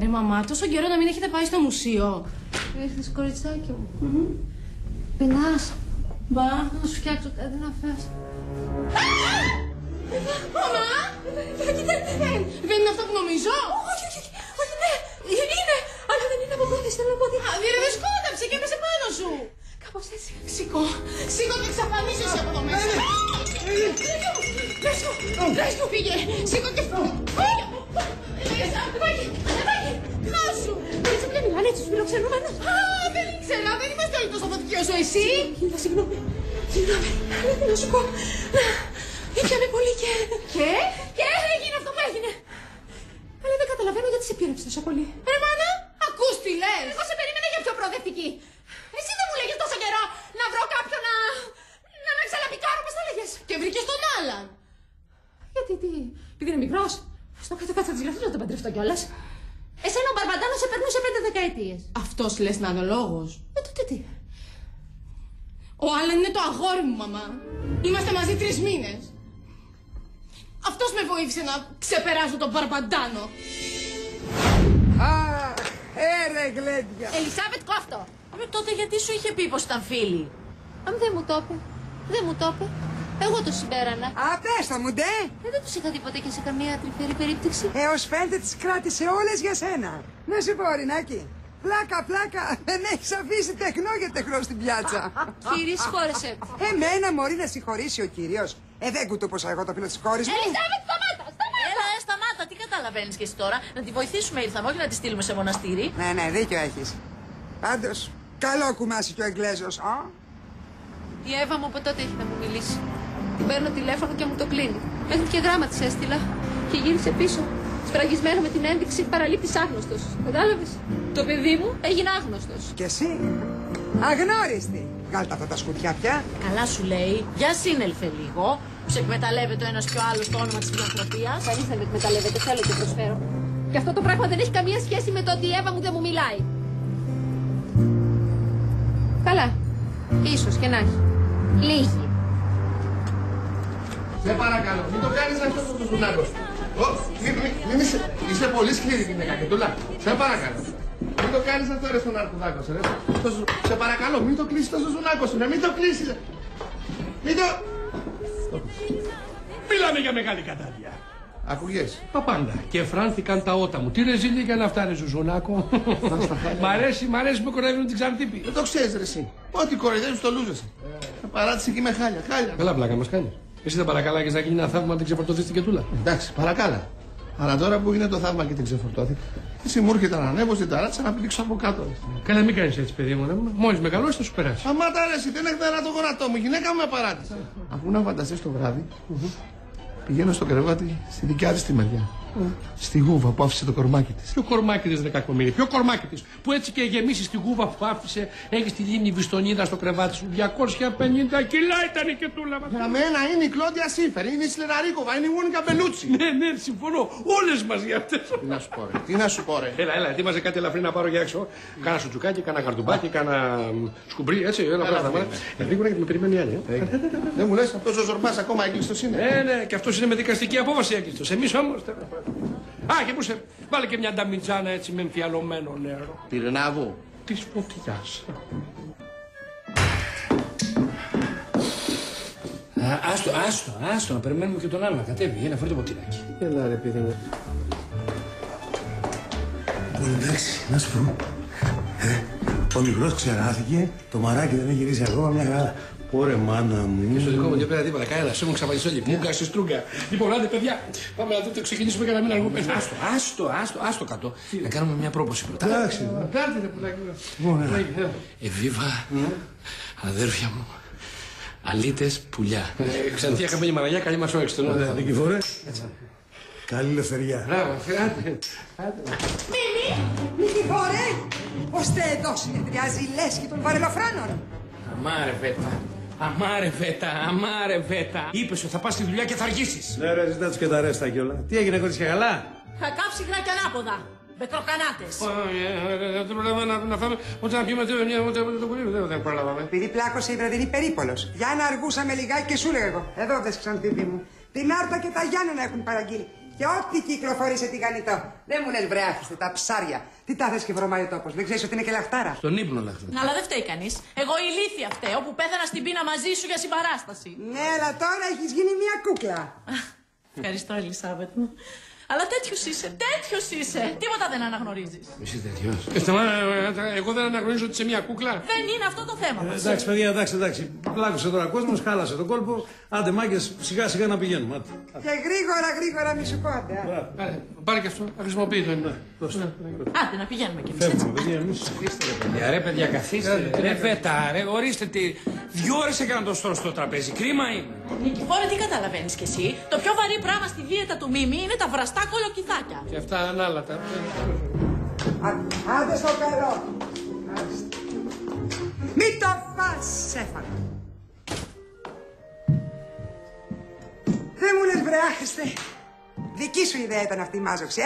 Ρε μαμά, τόσο καιρό να μην έχετε πάει στο μουσείο. Ήρθες, κοριτσάκι μου. Πεινάς. Μπα. Να σου φτιάξω κάτι να φας. Μαμά! Κοιτάξτε, δεν είναι αυτό που νομίζω. Όχι, ναι. Είναι. Αλλά δεν είναι από πρόθεση, θέλω να πω ότι... Δεν σκόνταψε και έπεσε πάνω σου. Κάπως έτσι. Σήκω και εξαφανίσου εσύ από εδώ μέσα. Πες μου, φύγε. Σήκω και φύγε. Ανεβάκι. Χάσου. Έτσι που μιλάνε έτσι, τους φιλοξενούμενους. Α, δεν ήξερα. Δεν είμαστε όλοι τόσο δοτικείο σου εσύ. Συγγνώμη. Δεν να σου πω. Ήπιαμε πολύ και... Και έγινε αυτό που έγινε. Αλλά δεν καταλαβαίνω γιατί σε πήρεψε τόσο πολύ. Ρε μάνα, ακούς τι λες. Εγώ σε περίμενα για πιο προοδευτική. Εσύ δεν μου λέγες τόσο καιρό Να βρω κάποιον να με ξαλαπικάρω, πώς το λέγες. και βρήκες τον Άλαν. Γιατί, επειδή είναι μικρός. Στο κάτω-κάτω της γραφής να τον παντρευτώ κιόλας. Εσένα ο Μπαρμπαντάνος σε περνούσε 5 δεκαετίες. Αυτός λες να είναι ο λόγος. Τότε τι. Ο Άλαν είναι το αγόρι μου, μαμά. Είμαστε μαζί 3 μήνες. Αυτός με βοήθησε να ξεπεράσω τον Μπαρμπαντάνο. Ρε γλέντια. Ελισάβετ, κόφτο. Τότε γιατί σου είχε πει πως ήταν φίλοι. Αν δεν μου το είπε. Δεν μου το είπε. Εγώ το συμπέρανα. Πες το μου, ντε. Δεν τους είχα δει ποτέ και σε καμία τρυφερή περίπτωση. Ως φαίνεται τις κράτησε όλες για σένα. Να σου πω, Ρινάκη. Πλάκα. Δεν έχεις αφήσει τεχνό για τεχνό στην πιάτσα. Κύριε, συγχώρεσέ. Εμένα μπορεί να συγχωρήσει ο κύριος. Δεν κουτούποσα εγώ το φίλο της κόρης μου. Ελισάβετ, σταμάτα. Έλα, σταμάτα, τι καταλαβαίνεις και εσύ τώρα. Να τη βοηθήσουμε ήρθαμε, όχι να τη στείλουμε σε μοναστήρι. Ναι, δίκιο έχεις. Πάντως, καλό κουμάσι και ο Εγγλέζος. Η Εύα μου από τότε έχει να μου μιλήσει. Την παίρνω τηλέφωνο και μου το κλείνει. Μέχρι και γράμμα της έστειλα. Και γύρισε πίσω. Σφραγισμένο με την ένδειξη παραλήπτης άγνωστος. Κατάλαβες. Το παιδί μου έγινε άγνωστος. Και εσύ, αγνώριστη. Βγάλτε αυτά τα σκουτιά πια. Καλά σου λέει, για σύνελθε λίγο. Που σε εκμεταλλεύεται ο ένας και ο άλλος το όνομα της φιλανθρωπίας. Κανείς δεν με εκμεταλλεύεται, θέλω και προσφέρω. Και αυτό το πράγμα δεν έχει καμία σχέση με το ότι η Εύα μου δεν μου μιλάει. Καλά. Ίσως και να έχει. Λίγη. Σε παρακαλώ, μην το κάνεις αυτό το ζουνάκο. Είσαι πολύ σκληρή γυναίκα και τουλά. Σε παρακαλώ. Μην το κάνεις αυτό ρε στον αρκουδάκο σου. Σε παρακαλώ, μην το κλείσεις το ζουνάκο σου. Μην το κλείσεις. Μην το... Μιλάμε για μεγάλη κατάδεια. Ακούγες. Τα πάντα. Και φράνθηκαν τα ότα μου. Τι ρεζίλη για να φτάνει Ζουζουνάκο. Μ' αρέσει που κοροϊδεύουν την Ξαντίπη. Δεν το ξέρεις ρε εσύ. Ό,τι κοροϊδεύεις το λούζεσαι. Παράτησε εκεί με χάλια. Καλά πλάκα μας κάνεις. Εσύ δεν παρακαλάγες να γίνει ένα θαύμα να την ξεφορτωθείς την κετούλα. Εντάξει, παρακάλα. Αλλά τώρα που είναι το θαύμα και την ξεφορτώθηκα, εσύ μου έρχεται να ανέβω στην ταράτσα να πηδήξω από κάτω. Καλά, μην κάνεις έτσι, παιδί μου. Μόλις μεγαλώσεις θα σου περάσει. Αμάτα ρε, εσύ δεν έχετε το γονατό μου. Η γυναίκα μου με παράτησε. Αφού να φανταστείς το βράδυ, πηγαίνω στο κρεβάτι στη δικιά της τη μεριά. Στη γούβα που άφησε το κορμάκι της. Ποιο κορμάκι της, δεκακομύρι, ποιο κορμάκι της. Που έτσι και γεμίσει στη γούβα που άφησε, έχει τη λίμνη Βιστονίδα στο κρεβάτι σου. 250 κιλά ήταν η κετούλα μας. Για μένα είναι η Κλόντια Σίφερ, είναι η Σλεναρίκοβα, είναι η Μόνικα Μπελούτσι. Ναι, συμφωνώ. Όλες μαζί αυτές. Τι να σου πω, ρε. Έλα, ετοίμαζε κάτι ελαφρύ να πάρω για έξω. Κάνα σουτζουκάκι, κάνα γαρντουμπάκι, κάνα σκουμπρί, έτσι, ένα πράγμα. Γρήγορα γιατί με περιμένει άλλη. Δεν μου λες, αυτός ο Ζορμπάς ακόμα έκλειστος είναι. Ναι, και αυτός είναι με δικαστική απόφαση έκλειστος. Εμείς όμως. Α, και πού σε. Βάλε και μια νταμιτζάνα έτσι με εμφιαλωμένο νερό. Πυρνάβου. Της φωτιάς. Άστο, να περιμένουμε και τον άλλο να κατέβει. Για να φέρει το ποτήρακι. Έλα ρε παιδί μου. Εντάξει, να σου πω. Ο μικρός ξεράθηκε, το μαράκι δεν έχει γυρίσει ακόμα μια χαρά. Ωρε μάνα μου. Και στο δικό μου δεν πέρα τίποτα. Κανένα, σε μου ξαφανιστεί όλη. Μούγκα στη στρούγκα. Λοιπόν, άντε παιδιά, πάμε να το ξεκινήσουμε για να μην αργούμε. Άστο κάτω. Να κάνουμε μια πρόποση πρώτα. Εντάξει. Κάντε ρε πουλάκι. Εβίβα, αδέρφια μου. Αλίτες πουλιά. Ξανθία καμπέλη μαραγιά, καλή μας όρεξη. Νικηφόρε. Καλή ελευθερία. Μπράβο, άντε. Νικηφόρε, ώστε εδώ συνεδριάζει η λέσχη των βαρελοφράνων. Αμάρε βέτα. Είπες ότι θα πας στη δουλειά και θα αργήσεις. Ναι ρε, ζητά τους και τα ρέστα κιόλα. Τι έγινε, κορίτσια, καλά. Θα κάψει γρά και ανάποδα. Μπετροκανάτες. Δεν προλαβαίνω να φάμε, ούτε να πιούμε το κουλί, δεν προλαβαίνω. Επειδή πλάκωσε η βραδινή περίπολος. Για να αργούσαμε λιγάκι και σου λέγα εγώ. Εδώ δες Ξαντίπη μου. Την Άρτα και τα Γιάννενα έχουν παραγγείλει. Και ό,τι κυκλοφορεί σε τηγανιτό. Δεν μου λες βρε άφηστε τα ψάρια. Τι τα θες και βρωμάει ο τόπος. Δεν ξέρεις ότι είναι και λαχτάρα. Στον ύπνο λαχτάρα. Αλλά δεν φταίει κανείς. Εγώ η ηλίθεια φταίω που πέθανα στην πείνα μαζί σου για συμπαράσταση. Ναι, αλλά τώρα έχεις γίνει μια κούκλα. Ευχαριστώ, Ελισάβετ μου. Αλλά τέτοιος είσαι. Τίποτα δεν αναγνωρίζεις. Εσύ τέτοιος. Εγώ δεν αναγνωρίζω ότι είσαι μια κούκλα. Δεν είναι αυτό το θέμα μας. Εντάξει, παιδιά, εντάξει. Πλάκωσε τώρα ο κόσμος, χάλασε τον κόλπο. Άντε, μάγκες, σιγά-σιγά να πηγαίνουμε. Άντε. Και γρήγορα μη σου πω. Πάρε και αυτό, να χρησιμοποιεί το. Άντε, να πηγαίνουμε κι εμείς. Φεύγουμε, παιδιά, εμείς. Ρε παιδιά, καθίστε. Ρε βέτα, ρε, ορίστε τι. 2 ώρες έκανα το στόχο στο τραπέζι. Κρίμα είναι. Νικηφόρε, τι καταλαβαίνεις κι εσύ. Το πιο βαρύ πράγμα στη δίαιτα του Μίμη είναι τα βραστά κολοκυθάκια. Και αυτά ανάλατα. Άντε στο καλό. Μη το φας, Σέφανα. Δεν μου λες βρε άχρηστε. Δική σου ιδέα ήταν αυτή η μάζοξη,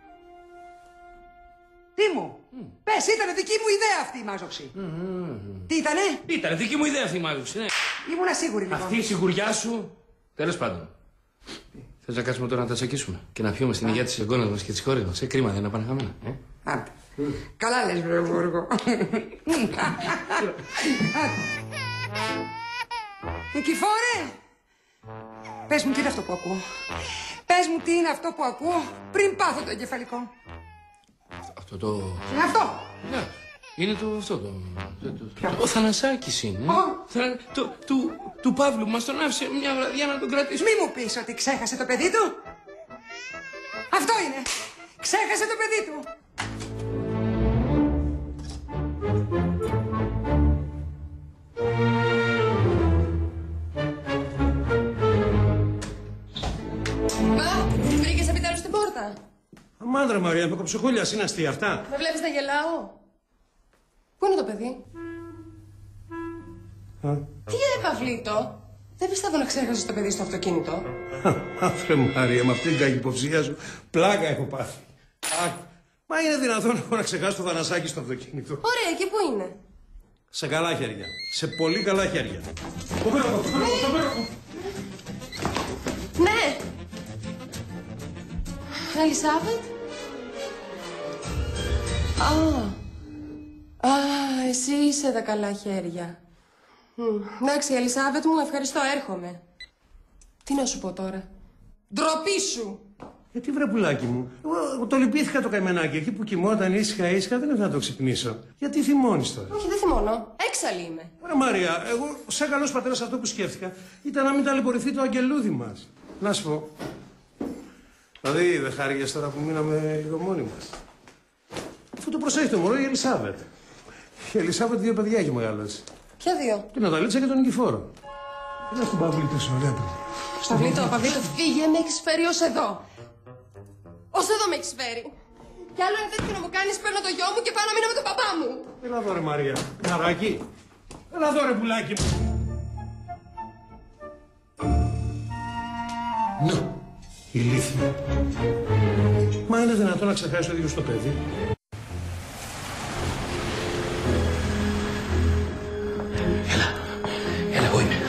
Τι μου, πες, ήτανε δική μου ιδέα αυτή η μάζοξη. Τι ήτανε? Ήτανε δική μου ιδέα αυτή η μάζοξη, ναι. Ήμουνα σίγουρη λοιπόν. Αυτή η σιγουριά σου, τέλος πάντων. Θες να κάτσουμε τώρα να τα τσακίσουμε και να πιούμε στην υγεία της εγγόνας μας και της κόρης μας. Κρίμα δεν είναι να πάνε χαμένα. Άντε. Καλά λες βρε Βούργο. Νικηφόρε! Πες μου τι είναι αυτό που ακούω. Πες μου τι είναι αυτό που ακούω πριν πάθω το εγκεφαλικό. Αυτό το... Είναι αυτό. Ναι, είναι ο Θανασάκης είναι. Του Παύλου μας τον άφησε μια βραδιά να τον κρατήσουμε. Μη μου πεις ότι ξέχασε το παιδί του. Αυτό είναι. Ξέχασε το παιδί του. Βρήκες επιτέλους την πόρτα. Αμάντρα Μαρία, με κοψοχόλια, είναι αστεία αυτά. Με βλέπεις να γελάω. Πού είναι το παιδί? Τι Παυλίτο, δεν πιστεύω να ξέχασες το παιδί στο αυτοκίνητο. Άφρε Μαρία, με αυτή την κακυποψία σου πλάκα έχω πάθει. Μα είναι δυνατόν εγώ να ξεχάσω το Θανασάκι στο αυτοκίνητο. Ωραία, και πού είναι? Σε καλά χέρια. Σε πολύ καλά χέρια. Το πέρα. Ναι. Ελισάβετ. Εσύ είσαι τα καλά χέρια. Εντάξει, Ελισάβετ μου, ευχαριστώ, έρχομαι. Τι να σου πω τώρα? Ντροπή σου! Τι βρε πουλάκι μου, εγώ το λυπήθηκα το καημενάκι. Εκεί που κοιμόταν ήσυχα δεν ήθελα να το ξυπνήσω. Γιατί θυμώνεις τώρα? Όχι, δεν θυμώνω. Έξαλλη είμαι. Ωραία Μαρία, εγώ σαν καλός πατέρας αυτό που σκέφτηκα ήταν να μην ταλαιπωρηθεί το αγγελούδι μας. Να σου πω. Δηλαδή δεν χάρηκες τώρα που μείναμε λίγο μόνοι μας? Αφού το προσέχει το μωρό η Ελισάβετ. Η Ελισάβετ 2 παιδιά έχει μεγαλώσει. Ποια 2? Την Ναταλίτσα και τον Νικηφόρο. Δεν έχουν Παυλίτο, ωραία παιδιά. Παυλίτο, φύγε, με έχεις φέρει ως εδώ. Ως εδώ με έχεις φέρει. Κι άλλο είναι τέτοιο να μου κάνεις, παίρνω το γιο μου και πάω να μείνω με τον παπά μου. Έλα εδώ ρε Μαρία, ναράκι. Έλα εδώ ρε πουλάκι μου. Ναι, ηλίθεια. Μα είναι δυνατόν να ξεχάσει το ίδιο στο παιδί? Έλα, εγώ είμαι.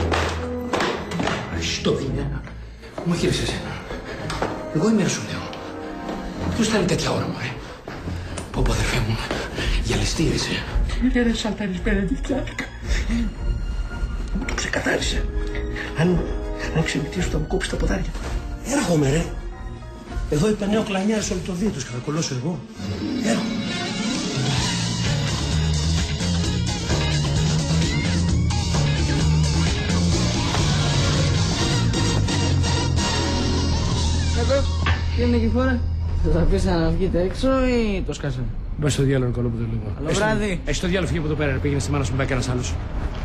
Στο είναι. Μου γύρισε εσένα. Εγώ είμαι, σου λέω. Ποιος θα είναι τέτοια ώρα, μωρέ? Πω, αδερφέ μου, γυαλιστήρισε. Ρε σατανής Μπενεντικτιάτικα. Μου το ξεκαθάρισε. Αν ξεμητήσω θα μου κόψει τα ποδάρια. Έρχομαι ρε. Εδώ είπε νέο κλανιάρι όλο το δίαιτος και θα κολλώσω εγώ. Έρχομαι. Τι είναι εκεί φορά? Θα αφήσανε να βγείτε έξω ή το σκάσανε? Μπα στο διάλογο, καλό που το λέω. Καλό βράδυ. Έχει το διάλογο, φύγει από εδώ πέρα. Πήγαινε στη μάνα σου, μπαίνει κανένα άλλο.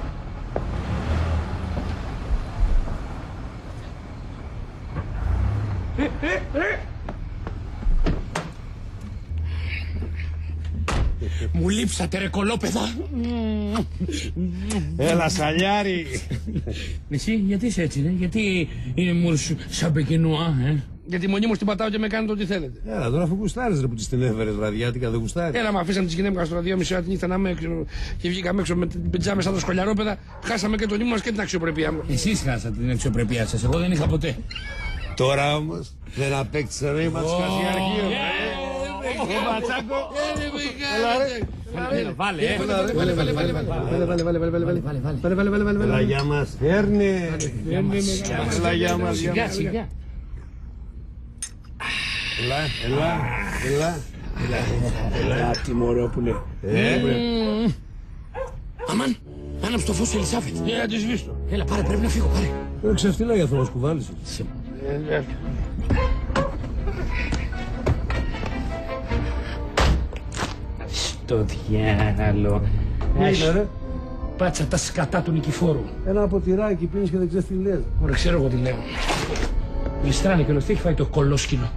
Μου λείψατε ρε κολόπεδα. Έλα σαλιάρι. Εσύ γιατί είσαι έτσι, γιατί είναι μουρσου σαν πεκινουά, Γιατί μονίμως την πατάω και με κάνετε ό,τι θέλετε. Έλα τώρα αφού γουστάρεις ρε που της την έφερες βραδιάτικα, δεν γουστάρεις? Έλα, μα αφήσαμε τις γυναίκες τώρα 2,5 ώρα τη νύχτα να είμαι έξω και βγήκαμε έξω με την πιτζάμε σαν τα σκολιαρόπεδα. Χάσαμε και τον ύμνο μας και την αξιοπρέπειά μας. Εσείς χάσατε την αξιοπρέπειά σας, εγώ δεν είχα ποτέ. Τώρα όμως. Δεν απέκτησε το ρεύμα του Κασιάρχιου. Ματσάκο. Βάλε. Έλα για μας. Έρνε. Έλα για μας. Σιγά. Έλα. Τι μωρό που είναι. Αμάν, άναψε το φως του Ελισάβετ. Να τη σβήσω. Έλα, πάρε, πρέπει να φύγω, πάρε. Ξεφτύλα για αυτό μας κουβάλισε. Στο διάλο. Έλα ρε. Πάτσα τα σκατά του Νικηφόρου. Ένα ποτηράκι πίνεις και δεν ξέρεις τι λες. Ωραία, ξέρω εγώ τι λέω. Γλιστράνε και όλο τι έχει φάει το κολόσκινο.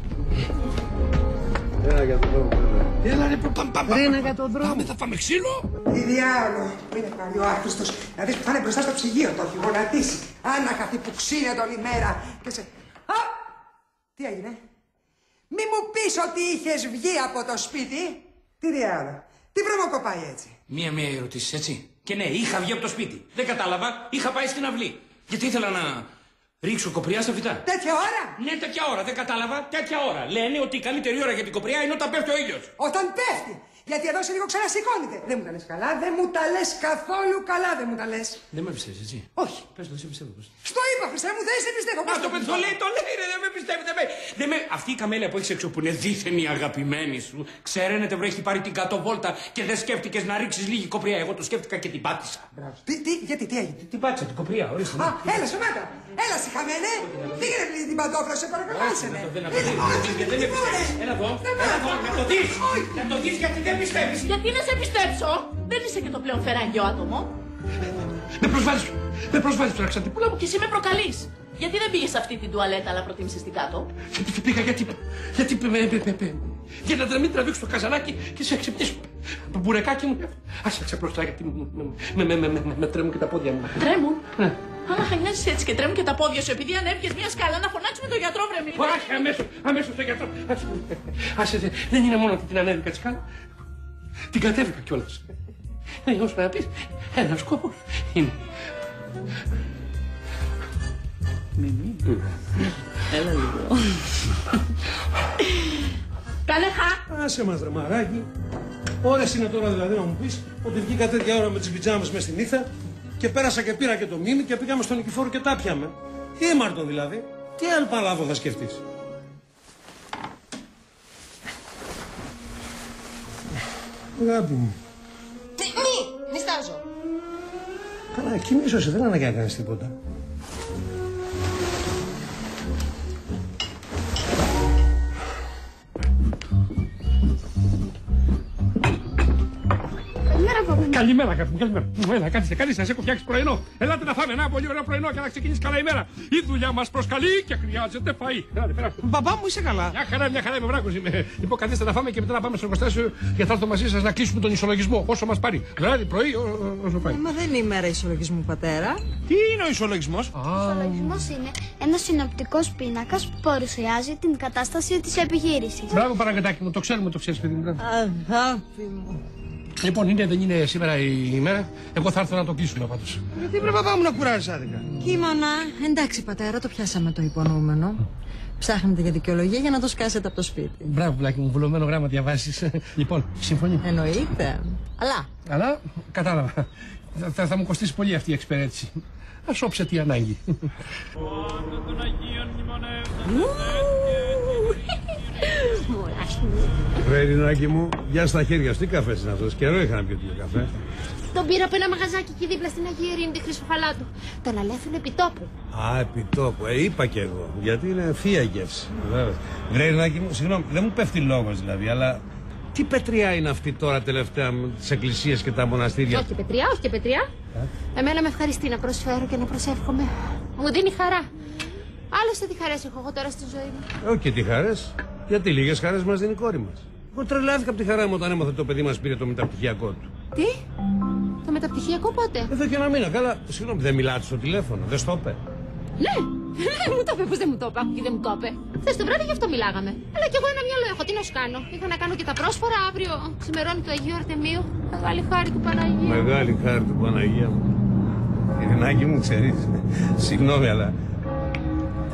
Έλα για τον δρόμο. Έλα ρε, πάμε. Ρένα για τον δρόμο. Πάμε, θα φάμε ξύλο. Τι διάολο. Είναι καλή ο άχρηστος. Να δεις που θα είναι μπροστά στο ψυγείο. Το έχει γονατίσει. Άναχαθη που ξύνεται όλη μέρα. Και σε... Α! Τι έγινε. Μη μου πεις ότι είχες βγει από το σπίτι. Τι διάολο. Τι βρωμοκοπάει έτσι. Μία ερωτήσεις, έτσι. Και ναι, είχα βγει από το σπίτι. Δεν κατάλαβα, είχα πάει στην αυλή. Γιατί ήθελα να ρίξω κοπριά στα φυτά. Τέτοια ώρα. Ναι, τέτοια ώρα, δεν κατάλαβα. Τέτοια ώρα. Λένε ότι η καλύτερη ώρα για την κοπριά είναι όταν πέφτει ο ήλιος. Όταν πέφτει. Γιατί εδώ σε λίγο ξανασηκώνεται. Δεν μου τα λες καλά, δεν μου τα λες καθόλου καλά, δεν μου τα λες. Δεν με πιστεύεις, έτσι. Όχι. Πες το, εσύ πιστεύω. Στο είπα, Χριστέ μου, δεν σε πιστεύω. Α, το παιδί το λέει, ρε, δεν με πιστεύει, δεν με. Αυτή η καμέλια που έχεις έξω που είναι δίθεν η αγαπημένη σου, ξέρετε, βρέχει πάρει την κατοβόλτα και δεν σκέφτηκες να ρίξεις λίγη κοπριά. Εγώ το σκέφτηκα και την πάτησα. Γιατί, τι έγινε. Την πάτησα, την κοπριά, ορίστε. Α, έλα, σωμάτα. Έλα, συχαμένε. Πήγαινε πλήρη την παντόφλα, σε παρακαλώ. Δεν με πιστεύεις. Έλα εδώ, να το δεις. Να το δεις γιατί δεν πιστεύεις. Γιατί να σε πιστέψω, δεν είσαι και το πλέον φεράγγιο άτομο. Με προσβάλλεις τώρα, Ξαντιπούλα μου. Και εσύ με προκαλείς. Γιατί δεν πήγες σε αυτή την τουαλέτα, αλλά προτίμησες την κάτω. Πήγα γιατί για να μην τραβήξω το καζανάκι και σε ξυπνήσω. Μπουρεκάκι μου. Άσε ξεπλωστά γιατί με τρέμουν και τα πόδια μου. Τρέμουν. Άμα χανιάζεις έτσι και τρέμουν και τα πόδια σου επειδή ανέβηκες μια σκάλα να φωνάξουμε τον γιατρό, βρε μη. Όχι, αμέσως τον γιατρό. Άσε, δεν είναι μόνο ότι την ανέβηκα τη σκάλα. Την κατέβηκα κιόλας. Όσο να πεις, ένας σκόπος είναι. Μιμή. Έλα λίγο. Κάνε χα. Άσε μας ρε μαράκι. Ώρες είναι τώρα δηλαδή να μου πεις ότι βγήκα τέτοια ώρα με τις πιτζάμες μες στην Ήθα και πέρασα και πήρα και το Μίμη και πήγαμε στον Νικηφόρο και τα πιάμε. Τι ήμαρτο δηλαδή. Τι άλλο παλάβο θα σκεφτείς. Αγάπη μου. Μη στάζω. Καλά, κοιμήσωσαι, δεν αναγκάζει να κάνεις τίποτα. Καλημέρα, αγάπη μου, καλημέρα. Έλα, κάτσε, να σε έχω φτιάξει πρωινό. Ελάτε να φάμε ένα πολύ ωραίο πρωινό και να ξεκινήσει καλά ημέρα. Η δουλειά μας προσκαλεί και χρειάζεται φαΐ. Ελάτε, πέρα. Μπαμπά μου, είσαι καλά. Μια χαρά, είμαι βράκος. Λοιπόν, καθίστε να φάμε και μετά να πάμε στο εργοστάσιο για θα έρθω μαζί σας να κλείσουμε τον ισολογισμό. Όσο μας πάρει. Δηλαδή, πρωί, όσο πάει. Μα δεν είναι ημέρα ισολογισμού, πατέρα. Τι είναι ο ισολογισμός? Ο ισολογισμός είναι ένας συνοπτικός πίνακας που παρουσιάζει την κατάσταση της επιχείρησης. Μπράβο, Παραγκατάκι μου, το ξέρουμε, το ξέρεις, παιδί μου. Αγάπη μου. Λοιπόν, δεν είναι σήμερα η ημέρα. Εγώ θα έρθω να το κλείσουμε πάντως. Γιατί πρέπει παπά μου να κουράζεις άδικα. Κείμωνα. Εντάξει, πατέρα, το πιάσαμε το υπονοούμενο. Ψάχνετε για δικαιολογία για να το σκάσετε από το σπίτι. Μπράβο, Βλάκη μου, βουλωμένο γράμμα διαβάζεις. Λοιπόν, συμφωνεί. Εννοείται. Αλλά, κατάλαβα. Θα μου κοστίσει πολύ αυτή η εξυπηρέτηση. Ας όψε τι ανάγκη. Ρε Ειρηνάκη μου, γεια στα χέρια σου, τι καφές είναι αυτός? Καιρό είχα να πιω τέτοιο καφέ. Τον πήρα από ένα μαγαζάκι εκεί δίπλα στην Αγία Ειρήνη τη Χρυσοφαλάτου. Τον αλέφιλο επιτόπου. Α, επιτόπου. Είπα και εγώ. Γιατί είναι θεία γεύση. Ρε Ειρηνάκη μου, συγγνώμη, δεν μου πέφτει λόγος δηλαδή, αλλά τι πετριά είναι αυτή τώρα τελευταία με τις εκκλησίες και τα μοναστήρια? Όχι πετριά, όχι και πετριά. Εμένα με ευχαριστεί να προσφέρω και να προσεύχομαι. Μου δίνει χαρά. Άλλωστε τι χαρές έχω εγώ τώρα στη ζωή μου. Όχι και τι χαρές. Γιατί λίγες χαρές μας δίνει η κόρη μας. Εγώ τρελάθηκα από τη χαρά μου όταν έμαθα ότι το παιδί μας πήρε το μεταπτυχιακό του. Τι? Το μεταπτυχιακό πότε? Εδώ και ένα μήνα. Καλά, συγγνώμη, δεν μιλάτε στο τηλέφωνο, δεν στο είπε? Ναι, μου το είπε, πώς δεν μου το είπε, και δεν μου το είπε. Χθες το βράδυ γι' αυτό μιλάγαμε. Αλλά κι εγώ ένα μυαλό έχω, τι να σου κάνω. Είχα να κάνω και τα πρόσφορα αύριο. Ξημερώνει του Αγίου Αρτεμίου. Μεγάλη χάρη του Παναγία. Μεγάλη χάρη του Παναγία μου. Ειρηνάκη μου, ξέρεις, συγγνώμη, αλλά